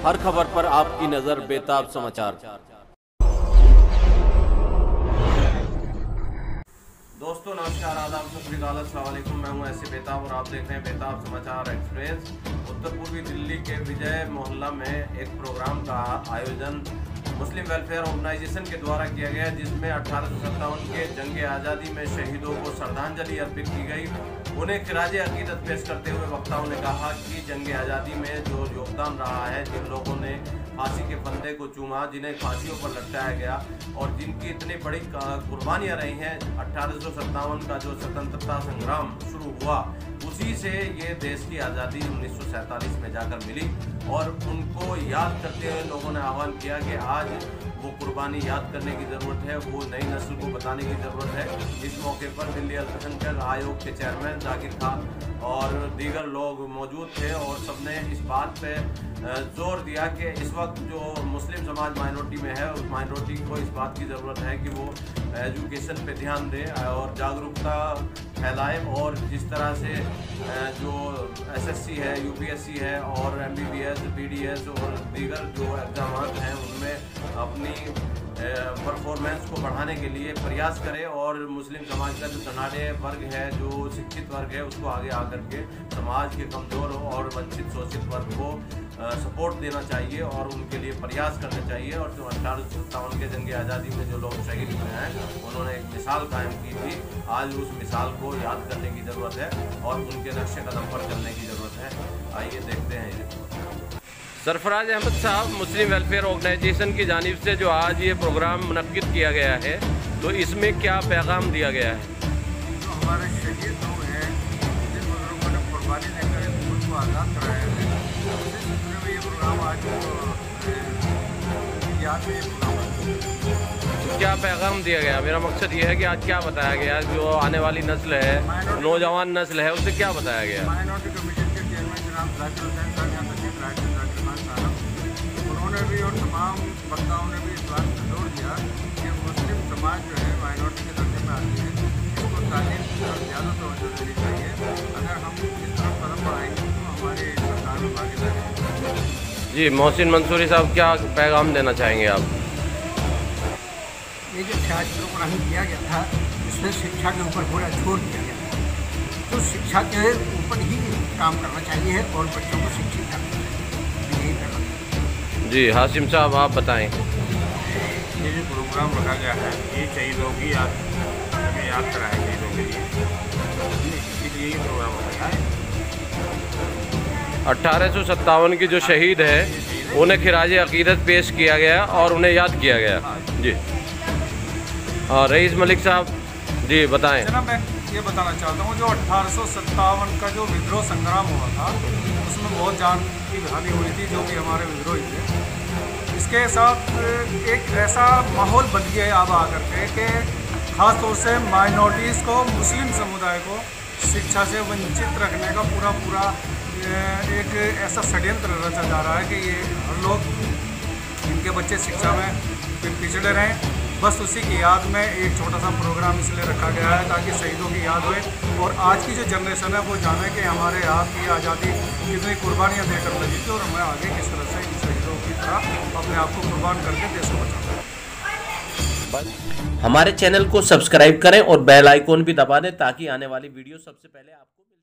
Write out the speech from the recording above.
हर खबर पर आपकी नजर बेताब समाचार। दोस्तों नमस्कार, आदाब, सत श्री अकाल, अस्सलाम वालेकुम। मैं हूं ऐसे बेताब और आप देख रहे हैं बेताब समाचार एक्सप्रेस। उत्तर पूर्वी दिल्ली के विजय मोहल्ला में एक प्रोग्राम का आयोजन मुस्लिम वेलफेयर ऑर्गेनाइजेशन के द्वारा किया गया, जिसमें 1857 के जंग आज़ादी में शहीदों को श्रद्धांजलि अर्पित की गई। उन्हें खिराज अकीदत पेश करते हुए वक्ताओं ने कहा कि जंग आज़ादी में जो योगदान रहा है, जिन लोगों ने फांसी के फंदे को चूमा, जिन्हें फांसियों पर लटकाया गया और जिनकी इतनी बड़ी कुर्बानियां रही हैं, 1857 का जो स्वतंत्रता संग्राम शुरू हुआ, उसी से ये देश की आज़ादी 1947 में जाकर मिली। और उनको याद करते हुए लोगों ने आह्वान किया कि आज वो कुर्बानी याद करने की ज़रूरत है, वो नई नस्ल को बताने की ज़रूरत है। इस मौके पर दिल्ली अल्पसंख्यक आयोग के चेयरमैन जाकिर खान और दीगर लोग मौजूद थे और सबने इस बात पे जोर दिया कि इस वक्त जो मुस्लिम समाज माइनॉरिटी में है, उस माइनॉरिटी को इस बात की ज़रूरत है कि वो एजुकेशन पे ध्यान दें और जागरूकता फैलाएं। और जिस तरह से जो SSC है, UPSC है और MBBS, BDS और दीगर जो एग्ज़ाम हैं, उनमें अपनी परफॉर्मेंस को बढ़ाने के लिए प्रयास करें और मुस्लिम समाज का जो धनाढ़ वर्ग है, जो शिक्षित वर्ग है, उसको आगे आकर के समाज के कमज़ोर और वंचित शोषित वर्ग को सपोर्ट देना चाहिए और उनके लिए प्रयास करने चाहिए। और जो 1857 के जंग आज़ादी में जो लोग शहीद हुए हैं, उन्होंने एक मिसाल कायम की थी। आज उस मिसाल को याद करने की ज़रूरत है और उनके नक्शे कदम पर चलने की ज़रूरत है। आइए देखते हैं ये। सरफराज अहमद साहब, मुस्लिम वेलफेयर ऑर्गेनाइजेशन की जानिब से जो आज ये प्रोग्राम मुनक्किद किया गया है, तो इसमें क्या पैगाम दिया गया है? जो हमारे शहीद लोग हैं, जिन बुजुर्गों ने कुर्बानी देकर मुल्क को आज़ाद कराया है, उसी सिलसिले में ये प्रोग्राम आज याद में ये प्रोग्राम क्या पैगाम दिया गया? मेरा मकसद ये है कि आज क्या बताया गया, जो आने वाली नस्ल है, नौजवान नस्ल है, उसे क्या बताया गया? माइनॉरिटी कमीशन के चेयरमैन जनाब जाकिर हुसैन साहब, यहाँ तशरीफ लाए थे, जाकिर खान साहब, उन्होंने भी और तमाम वक्ताओं ने भी इस बात पर जोर दिया कि मुस्लिम समाज जो है माइनॉरिटी के दर्जे में आती है, इसको तालीम की तरफ ज़्यादा तवज्जो देनी चाहिए। अगर हम इस तरफ कदम बढ़ाएंगे तो हमारी सरकार में भागीदारी। जी, मोहसिन मंसूरी साहब, क्या पैगाम देना चाहेंगे आप? ये जो प्रोग्राम किया गया था, इसमें शिक्षा के ऊपर पूरा जोर दिया गया था। तो शिक्षा के ऊपर ही काम करना चाहिए और बच्चों को शिक्षित करना चाहिए। जी, हाशिम साहब, आप बताएं। ये जो प्रोग्राम रखा गया है, ये शहीदों की याद हमें याद करा है, शहीदों के लिए, इसलिए ये प्रोग्राम रखा है। 1857 के जो शहीद है, उन्हें खिराज अकीदत पेश किया गया और उन्हें याद किया गया। जी, और रईस मलिक साहब, जी बताएं। जनाब, मैं ये बताना चाहता हूँ, जो 1857 का जो विद्रोह संग्राम हुआ था, उसमें बहुत जान की हानि हुई थी, जो कि हमारे विद्रोही थे। इसके साथ एक ऐसा माहौल बन गया है अब आकर के कि ख़ास तौर से माइनॉरिटीज़ को, मुस्लिम समुदाय को शिक्षा से वंचित रखने का पूरा एक ऐसा षड्यंत्र रचा जा रहा है कि ये हर लोग, इनके बच्चे शिक्षा में पिछड़े रहें। बस उसी की याद में एक छोटा सा प्रोग्राम इसलिए रखा गया है ताकि शहीदों की याद होए और आज की जो जनरेशन है वो जाने कि हमारे यहाँ की आज़ादी कितनी कुर्बानियाँ देकर लगी थी और हमें आगे किस तरह से इन शहीदों की तरह अपने आप को कुर्बान करके देश को बचाना है। हमारे चैनल को सब्सक्राइब करें और बेल आइकॉन भी दबा दें ताकि आने वाली वीडियो सबसे पहले आपको